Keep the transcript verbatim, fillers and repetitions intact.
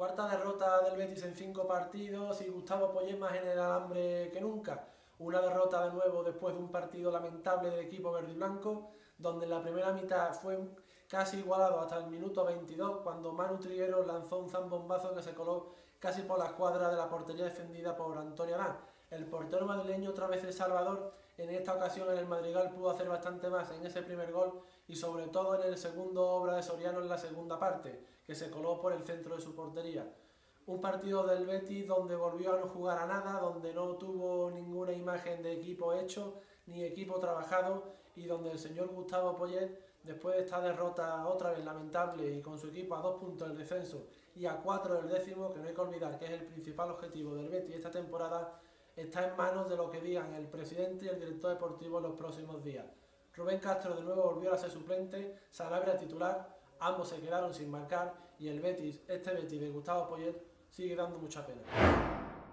Cuarta derrota del Betis en cinco partidos y Gustavo Poyet más en el alambre que nunca. Una derrota de nuevo después de un partido lamentable del equipo verde y blanco, donde en la primera mitad fue casi igualado hasta el minuto veintidós, cuando Manu Trigueros lanzó un zambombazo que se coló casi por la escuadra de la portería defendida por Antonio Adán. El portero madrileño, otra vez El Salvador, en esta ocasión en el Madrigal pudo hacer bastante más en ese primer gol y sobre todo en el segundo, obra de Soriano en la segunda parte, que se coló por el centro de su portería. Un partido del Betis donde volvió a no jugar a nada, donde no tuvo ninguna imagen de equipo hecho, ni equipo trabajado, y donde el señor Gustavo Poyet, después de esta derrota otra vez lamentable y con su equipo a dos puntos del descenso y a cuatro del décimo, que no hay que olvidar que es el principal objetivo del Betis esta temporada, está en manos de lo que digan el presidente y el director deportivo en los próximos días. Rubén Castro de nuevo volvió a ser suplente, Sanabria titular, ambos se quedaron sin marcar y el Betis, este Betis de Gustavo Poyet, sigue dando mucha pena.